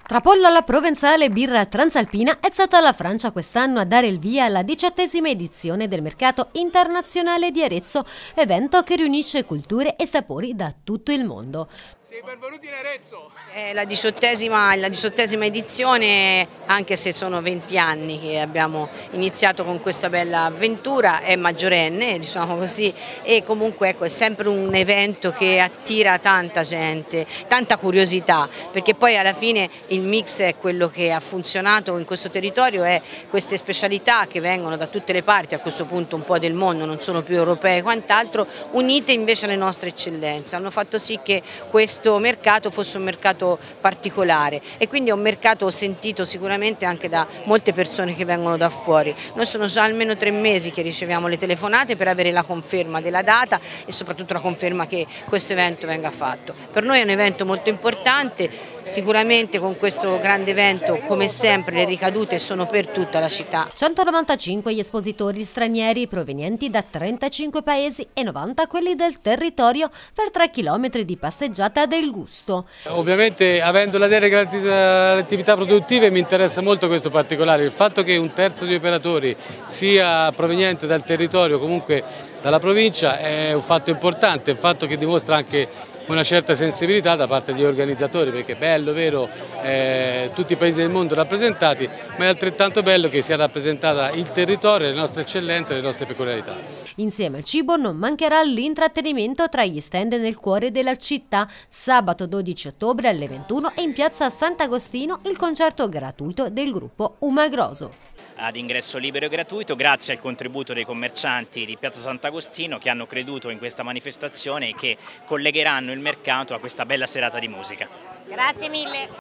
Trapollo alla Provenzale birra transalpina è stata la Francia quest'anno a dare il via alla 18ª edizione del Mercato Internazionale di Arezzo, evento che riunisce culture e sapori da tutto il mondo. Sì, benvenuti in Arezzo! È la 18ª edizione, anche se sono 20 anni che abbiamo iniziato con questa bella avventura, è maggiorenne, diciamo così, e comunque ecco, è sempre un evento che attira tanta gente, tanta curiosità, perché poi alla fine il mix è quello che ha funzionato in questo territorio, è queste specialità che vengono da tutte le parti, a questo punto un po' del mondo, non sono più europee e quant'altro, unite invece alle nostre eccellenze, hanno fatto sì che questo mercato fosse un mercato particolare e quindi è un mercato sentito sicuramente anche da molte persone che vengono da fuori. Noi sono già almeno 3 mesi che riceviamo le telefonate per avere la conferma della data e soprattutto la conferma che questo evento venga fatto. Per noi è un evento molto importante, sicuramente con questo grande evento come sempre le ricadute sono per tutta la città. 195 gli espositori stranieri provenienti da 35 paesi e 90 quelli del territorio per 3 chilometri di passeggiata del gusto. Ovviamente avendo la delega alle attività produttive mi interessa molto questo particolare, il fatto che un terzo di operatori sia proveniente dal territorio, comunque dalla provincia, è un fatto importante, un fatto che dimostra anche una certa sensibilità da parte degli organizzatori, perché è bello, vero, tutti i paesi del mondo rappresentati, ma è altrettanto bello che sia rappresentata il territorio, le nostre eccellenze e le nostre peculiarità. Insieme al cibo non mancherà l'intrattenimento tra gli stand nel cuore della città. Sabato 12 ottobre alle 21 e in piazza Sant'Agostino il concerto gratuito del gruppo Umagroso. Ad ingresso libero e gratuito grazie al contributo dei commercianti di Piazza Sant'Agostino che hanno creduto in questa manifestazione e che collegheranno il mercato a questa bella serata di musica. Grazie mille!